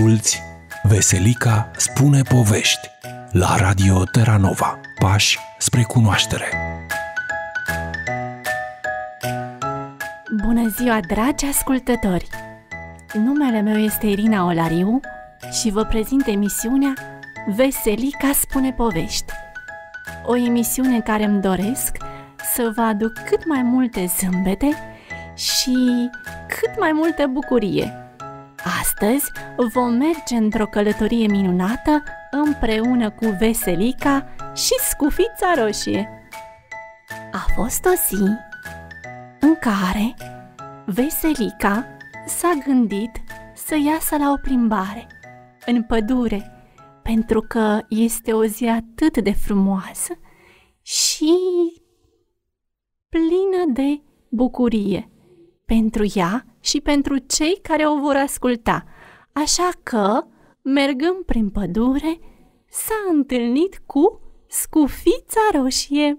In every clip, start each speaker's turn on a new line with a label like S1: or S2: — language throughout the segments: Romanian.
S1: Asculți Veselica spune povești la Radio Terranova. Pași spre cunoaștere.
S2: Bună ziua, dragi ascultători! Numele meu este Irina Olariu și vă prezint emisiunea Veselica spune povești. O emisiune în care îmi doresc să vă aduc cât mai multe zâmbete și cât mai multă bucurie. Astăzi vom merge într-o călătorie minunată împreună cu Veselica și Scufița Roșie. A fost o zi în care Veselica s-a gândit să iasă la o plimbare în pădure, pentru că este o zi atât de frumoasă și plină de bucurie pentru ea și pentru cei care o vor asculta. Așa că, mergând prin pădure, s-a întâlnit cu Scufița Roșie.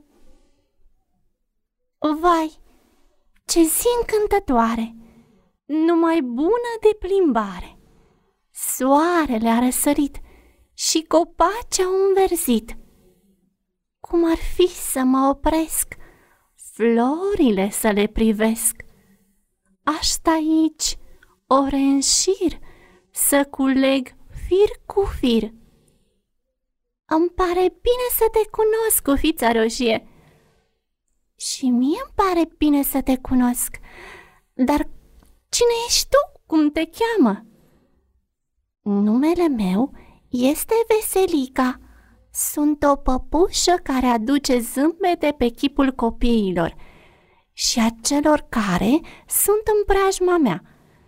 S2: Vai, ce zi încântătoare! Numai bună de plimbare! Soarele a răsărit și copacii au înverzit. Cum ar fi să mă opresc, florile să le privesc? Aș sta aici, ore în șir, să culeg fir cu fir. Îmi pare bine să te cunosc, Scufița Roșie. Și mie îmi pare bine să te cunosc, dar cine ești tu? Cum te cheamă? Numele meu este Veselica. Sunt o păpușă care aduce zâmbete pe chipul copiilor și a celor care sunt în preajma mea.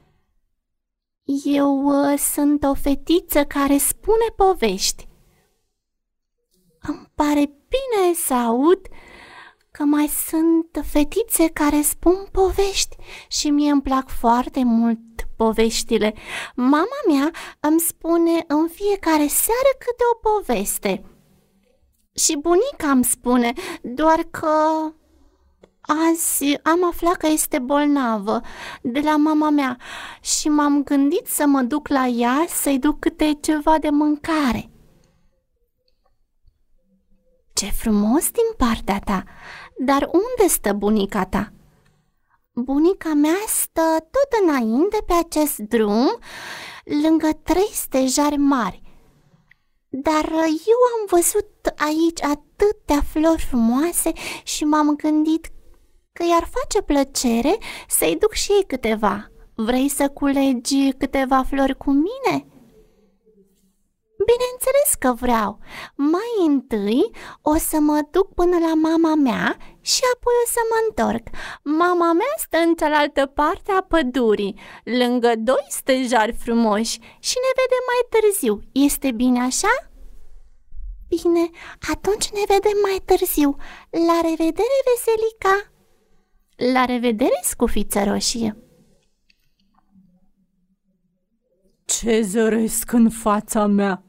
S2: Eu sunt o fetiță care spune povești. Îmi pare bine să aud că mai sunt fetițe care spun povești și mie îmi plac foarte mult poveștile. Mama mea îmi spune în fiecare seară câte o poveste. Și bunica îmi spune, doar că azi am aflat că este bolnavă de la mama mea și m-am gândit să mă duc la ea să-i duc câte ceva de mâncare. Ce frumos din partea ta! Dar unde stă bunica ta? Bunica mea stă tot înainte pe acest drum, lângă 3 stejari mari. Dar eu am văzut aici atâtea flori frumoase și m-am gândit că i-ar face plăcere să-i duc și ei câteva. Vrei să culegi câteva flori cu mine? Bineînțeles că vreau. Mai întâi o să mă duc până la mama mea și apoi o să mă întorc. Mama mea stă în cealaltă parte a pădurii, lângă 2 stejari frumoși și ne vedem mai târziu. Este bine așa? Bine, atunci ne vedem mai târziu. La revedere, Veselica! La revedere, Scufiță Roșie!
S3: Ce zăresc în fața mea!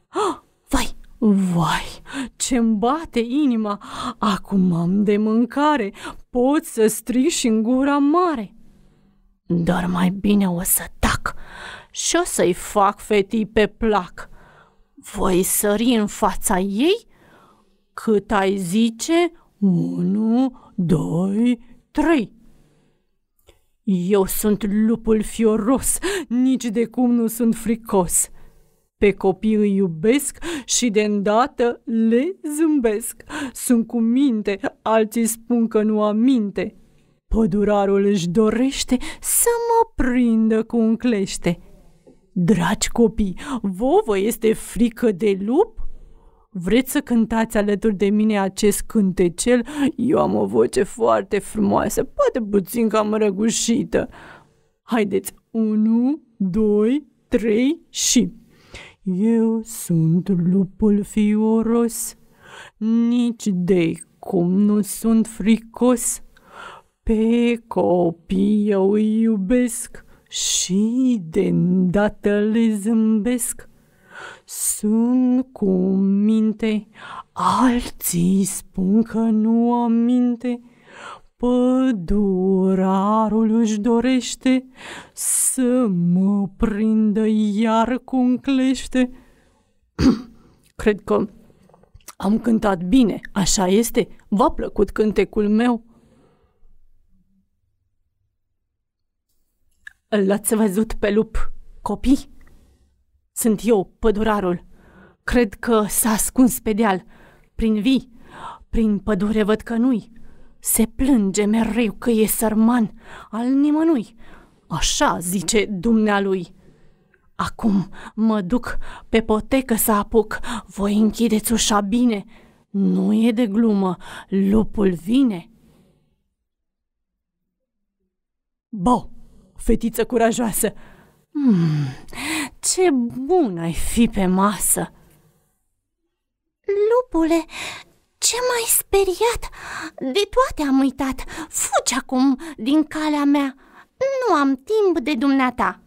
S3: Vai, ce-mi bate inima! Acum am de mâncare, pot să strig și în gura mare. Dar mai bine o să tac și o să-i fac fetii pe plac. Voi sări în fața ei? Cât ai zice? 1, 2, 3. Eu sunt lupul fioros, nici de cum nu sunt fricos. Pe copii îi iubesc și de îndată le zâmbesc. Sunt cu minte, alții spun că nu am minte. Pădurarul își dorește să mă prindă cu un clește. Dragi copii, vouă este frică de lup? Vreți să cântați alături de mine acest cântecel? Eu am o voce foarte frumoasă, poate puțin cam răgușită. Haideți, 1, 2, 3 și... Eu sunt lupul fioros, nici de cum nu sunt fricos. Pe copii eu îi iubesc și de îndată le zâmbesc. Sunt cu minte, alții spun că nu am minte. Pădurarul își dorește să mă prindă iar cu-n clește. Cred că am cântat bine, așa este? V-a plăcut cântecul meu? L-ați văzut pe lup, copii? Sunt eu, pădurarul. Cred că s-a ascuns pe deal, prin vii, prin pădure văd că nu-i. Se plânge mereu că e sărman al nimănui, așa zice dumnealui. Acum mă duc pe potecă să apuc, voi închideți ușa bine, nu e de glumă, lupul vine. Bo, fetiță curajoasă, ce bun ai fi pe masă!
S2: Lupule, ce m-ai speriat? De toate am uitat. Fugi acum din calea mea. Nu am timp de dumneata.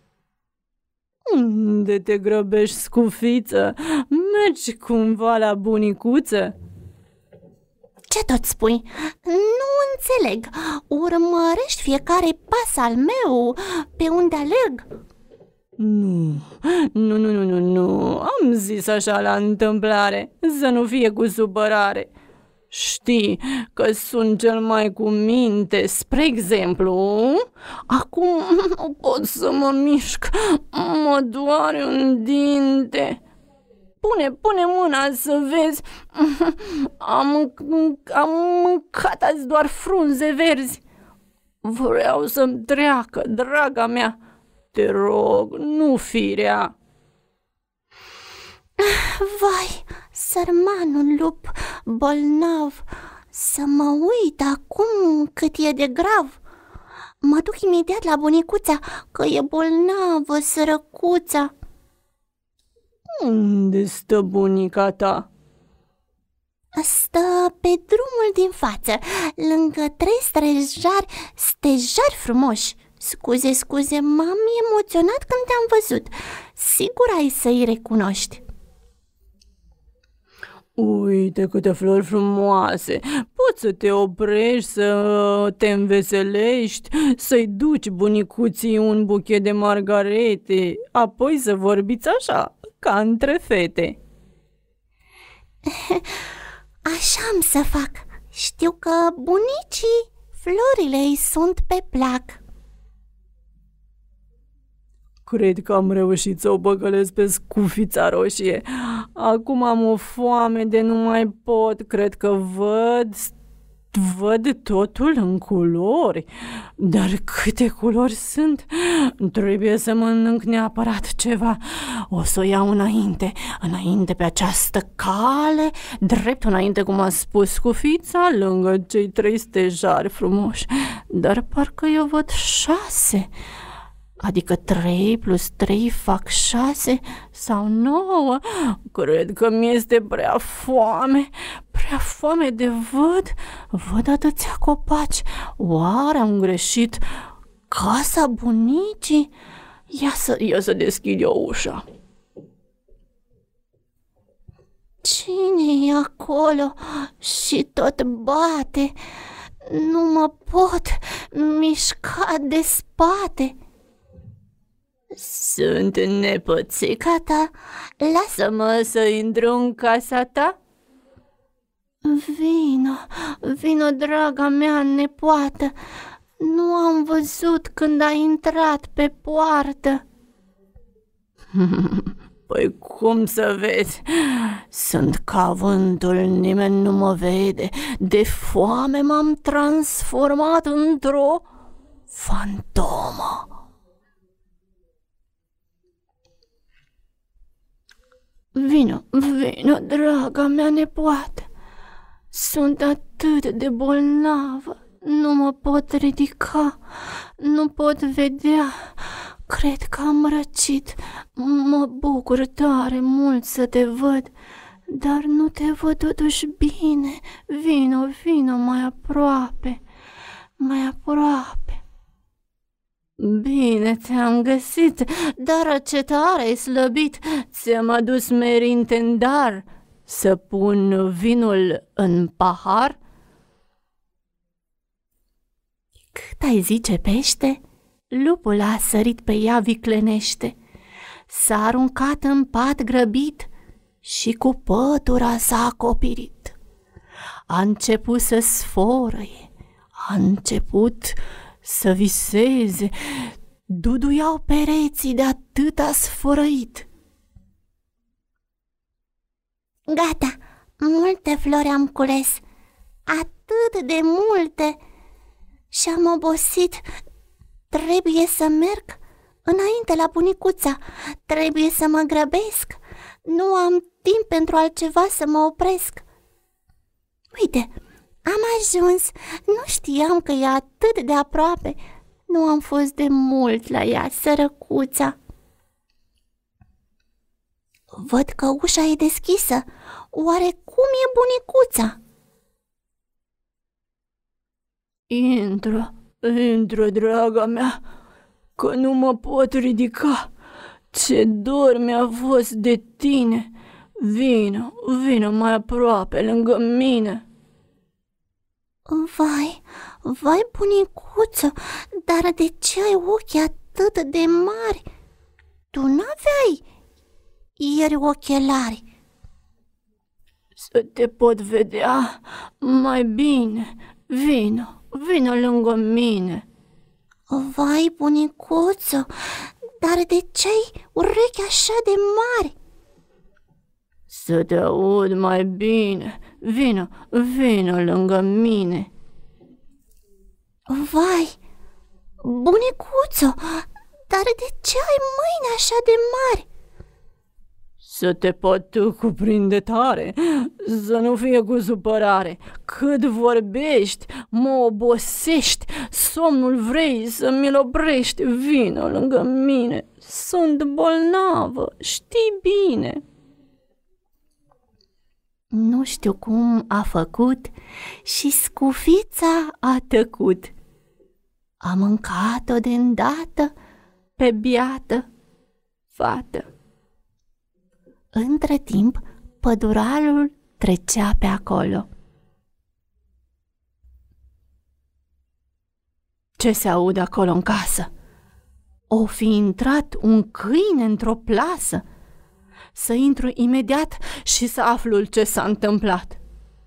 S3: Unde te grăbești, scufiță? Mergi cumva la bunicuță?
S2: Ce tot spui? Nu înțeleg. Urmărești fiecare pas al meu pe unde alerg?
S3: Nu, am zis așa la întâmplare, să nu fie cu supărare. Știi că sunt cel mai cu minte, spre exemplu, acum nu pot să mă mișc, mă doare un dinte. Pune mâna să vezi, am mâncat azi doar frunze verzi. Vreau să-mi treacă, draga mea. Te rog, nu fi rea.
S2: Vai, sărmanul lup bolnav, să mă uit acum cât e de grav. Mă duc imediat la bunicuța, că e bolnavă sărăcuța.
S3: Unde stă bunica ta?
S2: Stă pe drumul din față, lângă 3 stejari frumoși. Scuze, m-am emoționat când te-am văzut. Sigur ai să-i recunoști.
S3: Uite câte flori frumoase, poți să te oprești, să te înveselești, să-i duci bunicuții un buchet de margarete, apoi să vorbiți așa, ca între fete.
S2: Așa am să fac. Știu că bunicii florile îi sunt pe plac.
S3: Cred că am reușit să o băgălesc pe scufița roșie. Acum am o foame de nu mai pot. Cred că văd totul în culori. Dar câte culori sunt? Trebuie să mănânc neapărat ceva. O să o iau înainte pe această cale, drept înainte, cum a spus scufița, lângă cei 3 stejari frumoși. Dar parcă eu văd 6. Adică 3 plus 3 fac 6 sau 9. Cred că mi-este prea foame de văd atâția copaci. Oare am greșit? Casa bunicii? Ia să deschid eu ușa.
S2: Cine e acolo și tot bate? Nu mă pot mișca de spate.
S3: Sunt nepoțica ta? Lasă-mă să intru în casa ta.
S2: Vino, draga mea nepoată. Nu am văzut când ai intrat pe poartă.
S3: Păi cum să vezi? Sunt ca vântul, nimeni nu mă vede. De foame m-am transformat într-o fantomă.
S2: Vino, draga mea nepoată. Sunt atât de bolnavă, nu mă pot ridica, nu pot vedea. Cred că am răcit. Mă bucur tare mult să te văd, dar nu te văd totuși bine. Vino mai aproape.
S3: Bine te-am găsit, dar ce tare ai slăbit. Ți-am adus merinte în dar. Să pun vinul în pahar?
S2: Cât ai zice pește, lupul a sărit pe ea viclenește, s-a aruncat în pat grăbit și cu pătura s-a acoperit. A început să sfărăie, a început să viseze, duduiau pereții de atâta sfărăit.
S4: Gata, multe flori am cules, atât de multe, și am obosit. Trebuie să merg înainte la bunicuța, trebuie să mă grăbesc, nu am timp pentru altceva să mă opresc. Uite, am ajuns, nu știam că e atât de aproape, nu am fost de mult la ea, sărăcuța. Văd că ușa e deschisă, oare cum e bunicuța?
S3: Intră, draga mea, că nu mă pot ridica. Ce dor mi-a fost de tine. Vină mai aproape lângă mine.
S4: Vai, bunicuță, dar de ce ai ochii atât de mari? Tu n-aveai ieri ochelari.
S3: Să te pot vedea mai bine. Vină lângă mine.
S4: Vai, bunicuță, dar de ce ai urechi așa de mari?
S3: Să te aud mai bine. Vină lângă mine.
S4: Vai, bunicuță, dar de ce ai mâini așa de mari?
S3: Să te pot cuprinde tare, să nu fie cu supărare. Cât vorbești, mă obosești, somnul vrei să mi-l oprești. Vină lângă mine, sunt bolnavă, știi bine.
S2: Nu știu cum a făcut și scufița a tăcut. A mâncat-o de îndată pe biată fată. Între timp, pădurarul trecea pe acolo.
S3: Ce se aude acolo în casă? O fi intrat un câine într-o plasă? Să intru imediat și să aflu ce s-a întâmplat.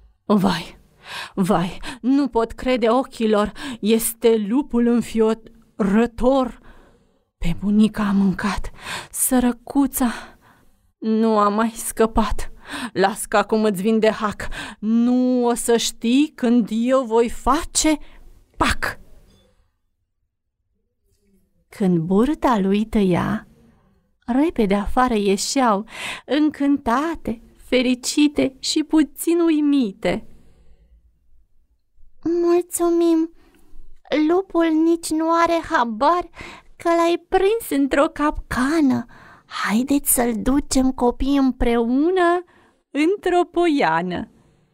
S3: Vai, nu pot crede ochilor, este lupul înfiorător. Pe bunica a mâncat, sărăcuța nu a mai scăpat. Las că acum îți vin de hac, nu o să știi când eu voi face pac.
S2: Când burta lui tăia, repede afară ieșeau, încântate, fericite și puțin uimite.
S4: Mulțumim, lupul nici nu are habar că l-ai prins într-o capcană. Haideți să-l ducem copii împreună
S2: într-o poiană.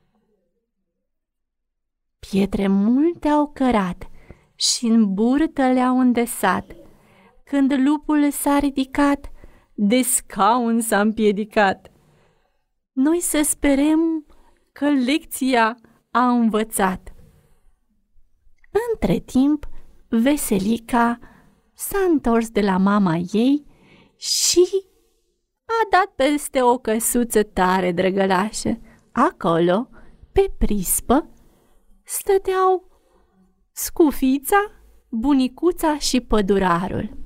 S2: Pietre multe au cărat și în burtă le-au îndesat. Când lupul s-a ridicat, de scaun s-a împiedicat. Noi să sperăm că lecția a învățat. Între timp, Veselica s-a întors de la mama ei și a dat peste o căsuță tare drăgălașă. Acolo, pe prispă, stăteau Scufița, bunicuța și pădurarul.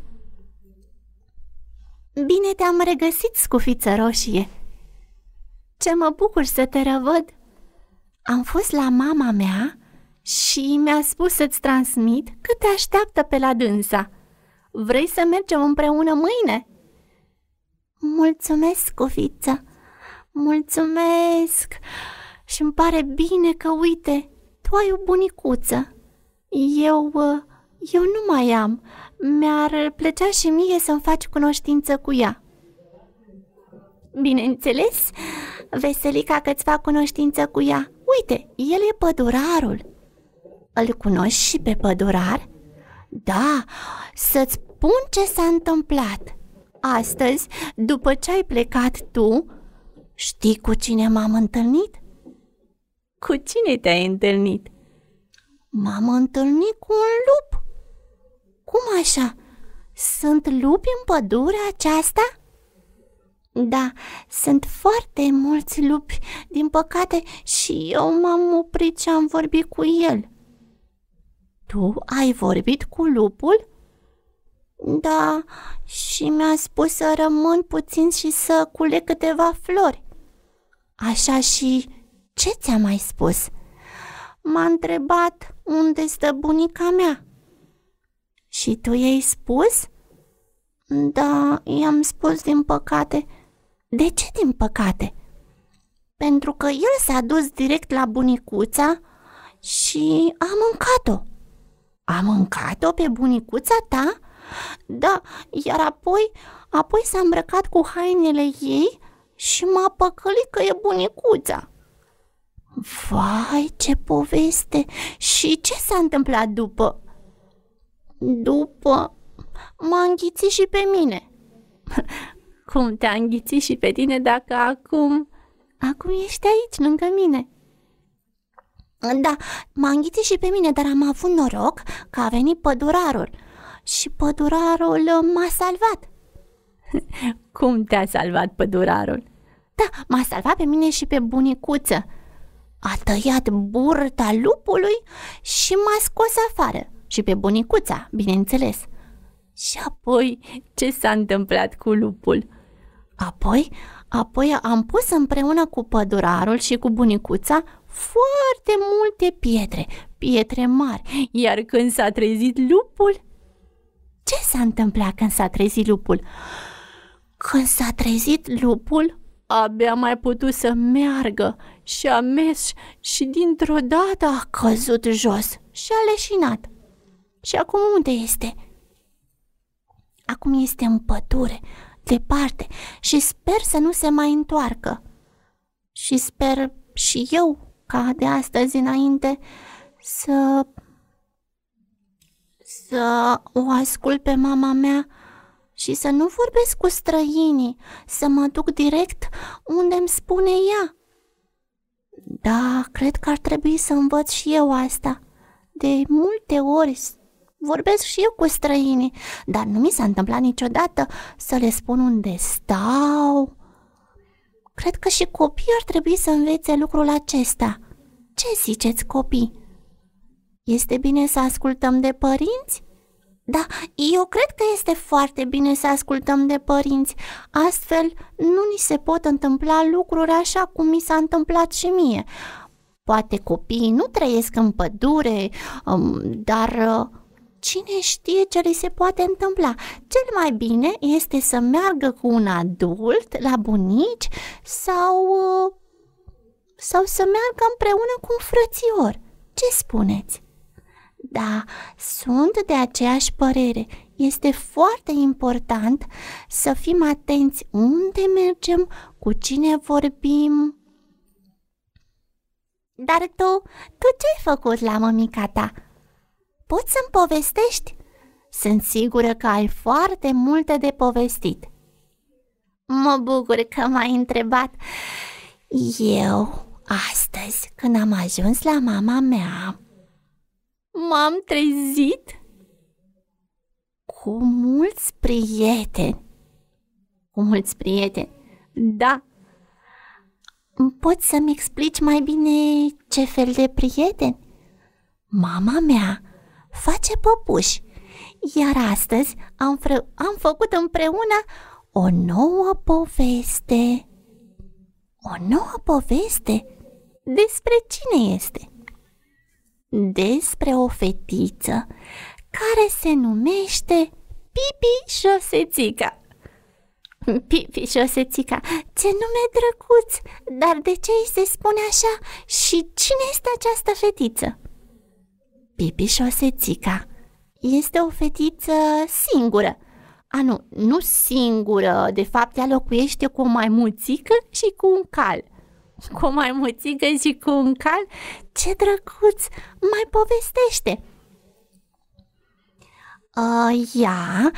S4: Bine te-am regăsit, Scufiță roșie! Ce mă bucur să te revăd! Am fost la mama mea și mi-a spus să-ți transmit că te așteaptă pe la dânsa. Vrei să mergem împreună mâine? Mulțumesc, Scufiță! Mulțumesc! Și-mi pare bine că, uite, tu ai o bunicuță. Eu nu mai am. Mi-ar plăcea și mie să-mi faci cunoștință cu ea. Bineînțeles, Veselica, că-ți fac cunoștință cu ea. Uite, el e pădurarul. Îl cunoști și pe pădurar? Da, să-ți spun ce s-a întâmplat. Astăzi, după ce ai plecat tu, știi cu cine m-am întâlnit?
S2: Cu cine te-ai întâlnit?
S4: M-am întâlnit cu un lup. Cum așa? Sunt lupi în pădurea aceasta? Da, sunt foarte mulți lupi, din păcate, și eu m-am oprit și am vorbit cu el. Tu ai vorbit cu lupul? Da, și mi-a spus să rămân puțin și să culeg câteva flori. Așa, și ce ți-a mai spus? M-a întrebat unde stă bunica mea. Și tu i-ai spus? Da, i-am spus, din păcate. De ce din păcate? Pentru că el s-a dus direct la bunicuța și a mâncat-o. A mâncat-o pe bunicuța ta? Da, iar apoi s-a îmbrăcat cu hainele ei și m-a păcălit că e bunicuța. Vai, ce poveste! Și ce s-a întâmplat după? După m-a înghițit și pe mine.
S2: Cum te-a înghițit și pe tine dacă acum
S4: ești aici, lângă mine? Da, m-a înghițit și pe mine, dar am avut noroc că a venit pădurarul și pădurarul m-a salvat.
S2: Cum te-a salvat pădurarul?
S4: Da, m-a salvat pe mine și pe bunicuță. A tăiat burta lupului și m-a scos afară. Și pe bunicuța, bineînțeles.
S2: Și apoi ce s-a întâmplat cu lupul?
S4: Apoi am pus împreună cu pădurarul și cu bunicuța foarte multe pietre mari.
S2: Iar când s-a trezit lupul?
S4: Ce s-a întâmplat când s-a trezit lupul? Când s-a trezit lupul,
S2: abia mai putut să meargă și a mers și dintr-o dată
S4: a căzut jos și a leșinat. Și acum unde este? Acum este în pădure, departe, și sper să nu se mai întoarcă. Și sper și eu ca de astăzi înainte să o ascult pe mama mea și să nu vorbesc cu străinii, să mă duc direct unde îmi spune ea. Da, cred că ar trebui să învăț și eu asta. De multe ori vorbesc și eu cu străinii, dar nu mi s-a întâmplat niciodată să le spun unde stau. Cred că și copiii ar trebui să învețe lucrul acesta. Ce ziceți, copii? Este bine să ascultăm de părinți? Da, eu cred că este foarte bine să ascultăm de părinți. Astfel nu ni se pot întâmpla lucruri așa cum mi s-a întâmplat și mie. Poate copiii nu trăiesc în pădure, dar cine știe ce li se poate întâmpla? Cel mai bine este să meargă cu un adult la bunici sau să meargă împreună cu un frățior. Ce spuneți? Da, sunt de aceeași părere. Este foarte important să fim atenți unde mergem, cu cine vorbim. Dar tu ce-ai făcut la mămica ta? Poți să-mi povestești? Sunt sigură că ai foarte multe de povestit. Mă bucur că m-ai întrebat. Eu, astăzi, când am ajuns la mama mea,
S2: m-am trezit
S4: cu mulți prieteni. Cu mulți prieteni?
S2: Da.
S4: Poți să-mi explici mai bine ce fel de prieteni? Mama mea face păpuși, iar astăzi am făcut împreună o nouă poveste. O nouă poveste? Despre cine este? Despre o fetiță care se numește Pipi Șosețica. Pipi Șosețica, ce nume drăguț! Dar de ce îi se spune așa? Și cine este această fetiță? Pipi Șosețica este o fetiță singură. Nu singură, de fapt ea locuiește cu o maimuțică și cu un cal. Cu o maimuțică și cu un cal? Ce drăguț! Mai povestește! Ea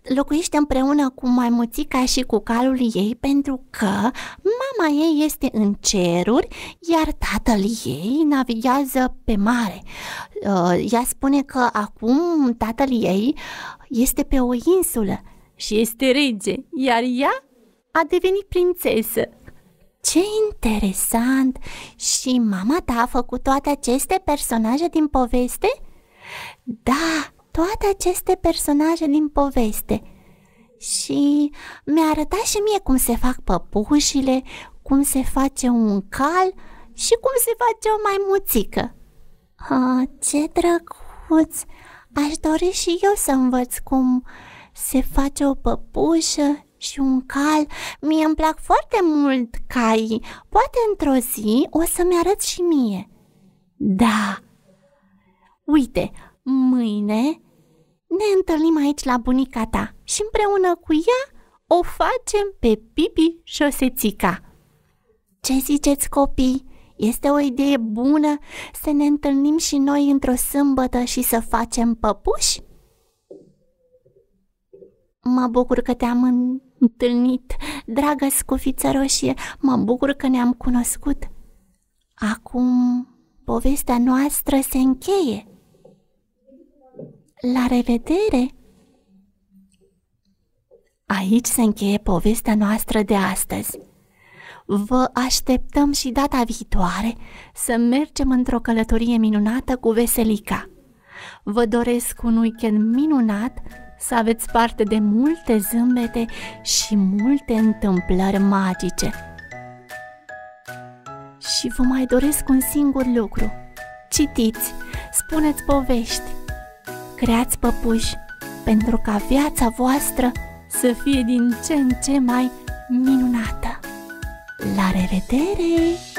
S4: locuiește împreună cu maimuțica și cu calul ei pentru că mama ei este în ceruri, iar tatăl ei navighează pe mare. Ea spune că acum tatăl ei este pe o insulă
S3: și este rege, iar ea a devenit prințesă.
S4: Ce interesant! Și mama ta a făcut toate aceste personaje din poveste? Da, toate aceste personaje din poveste. Și mi-a arătat și mie cum se fac păpușile, cum se face un cal și cum se face o maimuțică. Ce drăguț! Aș dori și eu să învăț cum se face o păpușă și un cal. Mie îmi plac foarte mult caii. Poate într-o zi o să-mi arăți și mie. Da. Uite, mâine ne întâlnim aici la bunica ta și împreună cu ea o facem pe Pipi Șosețica. Ce ziceți, copii? Este o idee bună să ne întâlnim și noi într-o sâmbătă și să facem păpuși? Mă bucur că te-am întâlnit, dragă Scufiță Roșie, mă bucur că ne-am cunoscut. Acum povestea noastră se încheie. La revedere! Aici se încheie povestea noastră de astăzi. Vă așteptăm și data viitoare să mergem într-o călătorie minunată cu Veselica. Vă doresc un weekend minunat, să aveți parte de multe zâmbete și multe întâmplări magice. Și vă mai doresc un singur lucru. Citiți, spuneți povești, creați păpuși, pentru ca viața voastră să fie din ce în ce mai minunată. La revedere!